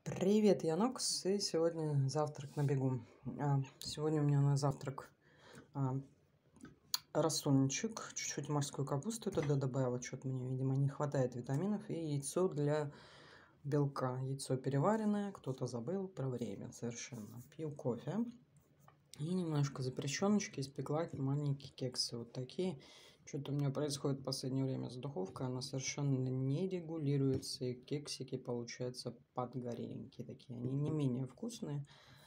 Привет, я Нокс, и сегодня завтрак на бегу. Сегодня у меня на завтрак рассольничек, чуть-чуть морской капусты туда добавила, что-то мне, видимо, не хватает витаминов, и яйцо для белка. Яйцо переваренное, кто-то забыл про время совершенно. Пью кофе и немножко запрещеночки испекла маленькие кексы, вот такие. Что-то у меня происходит в последнее время с духовкой, она совершенно не регулируется, и кексики получаются подгоренькие такие, они не менее вкусные.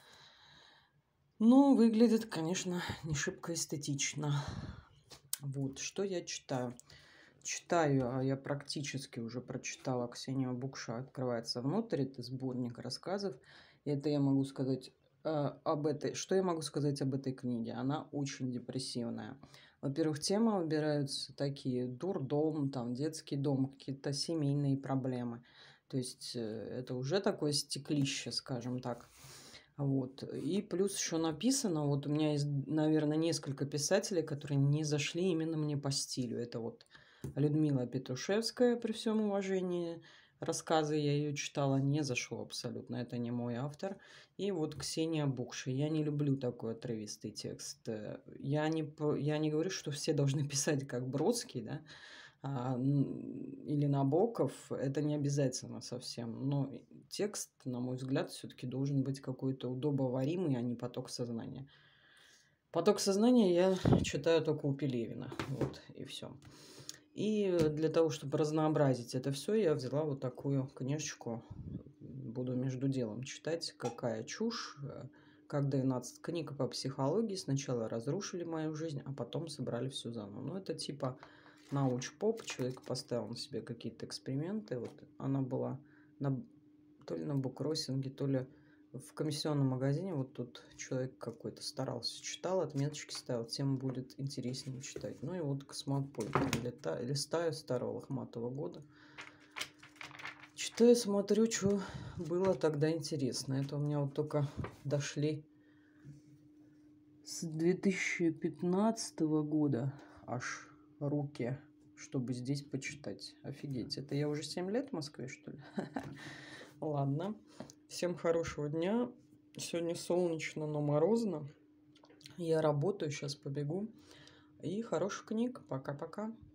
Но выглядит, конечно, не шибко эстетично. Вот, что я читаю? Читаю, я практически уже прочитала Ксению Букша «Открывается внутрь», это сборник рассказов. И это я могу сказать что я могу сказать об этой книге? Она очень депрессивная. Во-первых, темы выбираются такие: дурдом, там, детский дом, какие-то семейные проблемы. То есть это уже такое стеклище, скажем так. Вот. И плюс еще написано, вот у меня есть, наверное, несколько писателей, которые не зашли именно мне по стилю. Это вот Людмила Петрушевская, при всем уважении. Рассказы я ее читала, не зашло абсолютно, это не мой автор. И вот Ксения Букша. Я не люблю такой отрывистый текст. Я не говорю, что все должны писать как Бродский, да, или Набоков. Это не обязательно совсем. Но текст, на мой взгляд, все-таки должен быть какой-то удобоваримый, а не поток сознания. Поток сознания я читаю только у Пелевина. Вот, и все. И для того, чтобы разнообразить это все, я взяла вот такую книжечку. Буду между делом читать, какая чушь, как 12 книг по психологии. Сначала разрушили мою жизнь, а потом собрали все заново. Ну, это типа науч-поп. Человек поставил на себе какие-то эксперименты. Вот она была то ли на буккроссинге, то ли в комиссионном магазине. Вот тут человек какой-то старался, читал, отметочки ставил, тем будет интереснее читать. Ну и вот «Космополит». Листаю старого лохматого года. Читаю, смотрю, что было тогда интересно. Это у меня вот только дошли с 2015 года аж руки, чтобы здесь почитать. Офигеть, это я уже 7 лет в Москве, что ли? Ладно, всем хорошего дня. Сегодня солнечно, но морозно. Я работаю, сейчас побегу. И хороших книг. Пока-пока.